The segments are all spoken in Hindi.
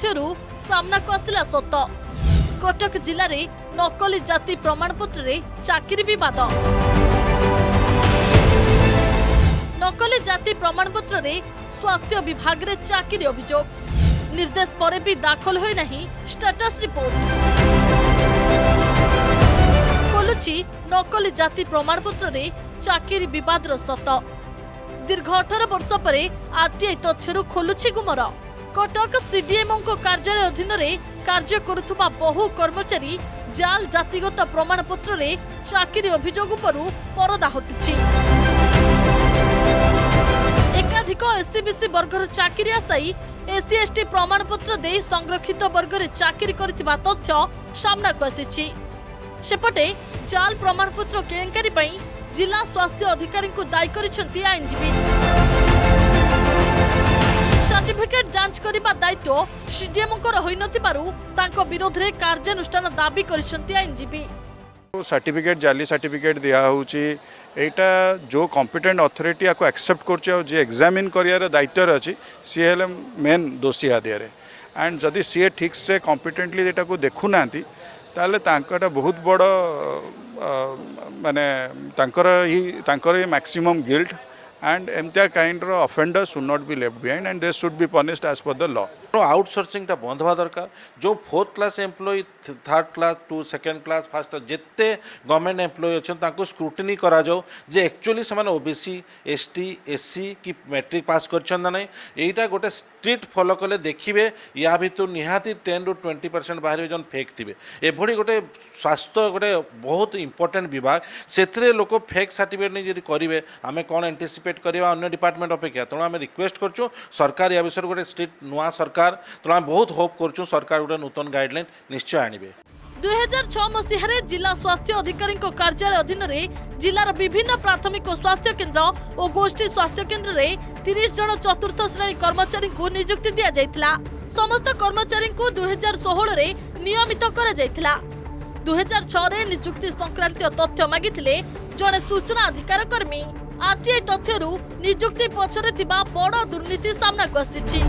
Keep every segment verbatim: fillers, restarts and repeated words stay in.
तथ्यरू सामना को आसिला सत। कटक जिले में नकली जाति प्रमाणपत्र रे चाकरी विवाद। नकली जाति प्रमाणपत्र रे स्वास्थ्य विभाग रे चाकरी अभियोग। निर्देश पर भी दाखल होई नहीं स्टेटस रिपोर्ट। खोलुची नकली जाति प्रमाणपत्र रे चाकरी विवाद सत। दीर्घ अठारह वर्ष पर आरटीआई तथ्यरू खोलुची गुमर। कटक सीडीएमओ कार्यालय अधीन रे कार्य करुथुबा बहु कर्मचारी जाल जातिगत प्रमाणपत्र रे चाकरी अभियोग उपरु परदा हटुची। एकाधिक एससीबीसी वर्गर चाकरी आसाई एससी एसटी प्रमाणपत्र दे संरक्षित वर्ग रे चाकरी करथिबा तथ्य सामना को आसीची। सेपटे जाल प्रमाणपत्र केलेंकारी पई जिला स्वास्थ्य अधिकारी को दायी करिसेंती आईनजीबी। सर्टिफिकेट जांच करबा दायित्व सीडीएमओ को होई नथिबारु तांको विरोध रे कार्यानुष्ठान दाबी करिसेंती आईनजीबी। सर्टिफिकेट जाली सर्टिफिकेट दिया होउची एटा जो कॉम्पिटेंट अथॉरिटी आको एक्सेप्ट करचे जे एग्जामिन करियार दायित्व रे अछि सी हेले मेन दोषी आदियारे एंड जदि सी ठीक से कॉम्पिटेंटली एटा को देखु नांती ताले तांकटा बहुत बड़ माने तांकर ही तांकर मैक्सिमम गिल्ट and एमतिया काइंड रो offender should not be left behind and they should be punished as per the law. Outsourcing टा बंद हवा दरकार। जो fourth class employ third class to second class फास्ट जिते गवर्नमेंट एम्प्लॉय अच्छा तांको स्क्रूटिनी करा जाओ जे एक्चुअली से ओबीसी एसटी एससी की मैट्रिक पास करछन नै एटा गोटे स्ट्रिक्ट फॉलो कले देखिबे या भितर निहाती टेन रु ट्वेंटी परसेंट बाहर जन फेक थिबे एभडी गोटे स्वास्थ्य गोटे बहुत इंपोर्टेंट विभाग सेथरे लोक फेक सर्टिफिकेट नै जदि करिवे आमे कोन एंटिसिपेट करबा अन्य डिपार्टमेंट अपेक्षा तेणु आम रिक्वेस्ट करछु सरकार या विषय गोटे स्ट्रिक्ट नुआ सरकार तेणु आम बहुत होप करछु सरकार गोटे नूतन गाइडलाइन निश्चय आनिबे। दुई हजार छह मसीह जिला स्वास्थ्य अधिकारी कार्यालय अधीन रे जिलार विभिन्न प्राथमिक स्वास्थ्य केन्द्र और गोष्ठी स्वास्थ्य केन्द्र रे तीस जन चतुर्थ श्रेणी कर्मचारी को नियुक्ति दिया जायतिला। समस्त कर्मचारी को दुई हजार सोलह रे नियमित करा जायतिला। दुई हजार छह रे नियुक्ति संक्रांतीय तथ्य मागिथिले जने सूचना अधिकार कर्मी। आरटीआई तथ्यरू नियुक्ति पछरे थिबा बड़ दुर्नीति सामना को आसीची।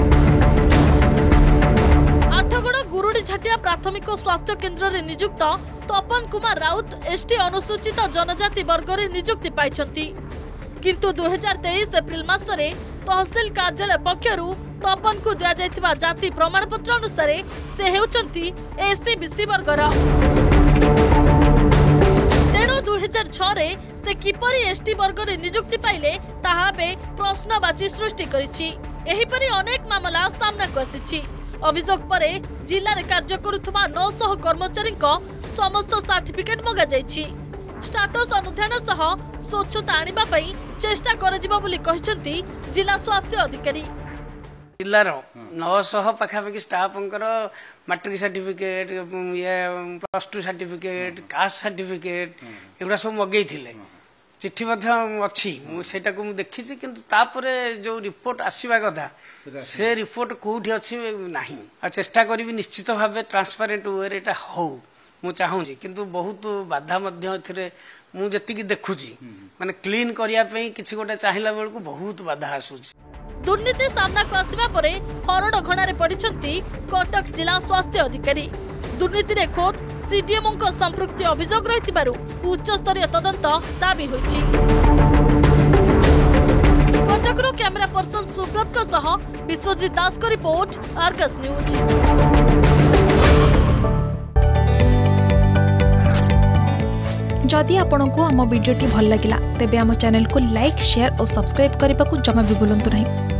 आठगड़ गुरुडी झाटिया प्राथमिक स्वास्थ्य केन्द्र रे नियुक्त तपन कुमार राउत एसटी अनुसूचित जनजाति वर्ग रे नियुक्ति पाइछंती किंतु दुई हजार तेईस एप्रिल मासरे तहसील कार्यालय पक्षरु तपन को दिया जायतिबा जाति प्रमाणपत्र अनुसार से हेउचंती एससीबीसी वर्गर। तेणु दुई हजार छह रे से किपरि एसटी वर्ग रे नियुक्ति पाइले ताहा बे प्रश्नवाची सृष्टि करिछि। एही परि अनेक मामला सामना को आसीछि। अभियोग परे जिल्ला रे कार्य करुथुबा नौ सौ कर्मचारी को समस्त सर्टिफिकेट मगा जायछि। स्टेटस अनुध्यान सह स्वच्छता आनिबा पई चेष्टा करजिबा बोली कहिसंती जिला स्वास्थ्य अधिकारी। जिलार नौ सौ पाखापाखि स्टाफ मैट्रिक सर्टिफिकेट ये plus two certificate caste certificate एगुड़ा सब मगई थिले चिट्ठी अच्छी सेटा को देखी किंतु तापरे जो रिपोर्ट आसवा कथा से रिपोर्ट कौटी अच्छी नहीं आ चेष्टा करी निश्चित भाव ट्रांसपेरेंट वे एटा हो मु चाहूँगी किंतु बहुत बाधा मुझे देखुची माने क्लीन करने किसी गोटे चाहिला बेलू बहुत बाधा आसूची। दुर्नीति सामना को आसवा परे हरड़ घणारे पड़िछंती कटक जिला स्वास्थ्य अधिकारी। दुर्नीति रे खोद सीडीएमओ को संपृक्ति अभियोग रहितिबारु उच्च स्तरीय तदंत दाबी होइछि। कटक रो कैमरा पर्सन सुब्रत को सह विश्वजीत दास को रिपोर्ट आर्गस न्यूज। जदि आपंक आम भिडी भल लगा तेब आम चैनल को लाइक शेयर और सब्सक्राइब करने को जमा भी भूलु नहीं।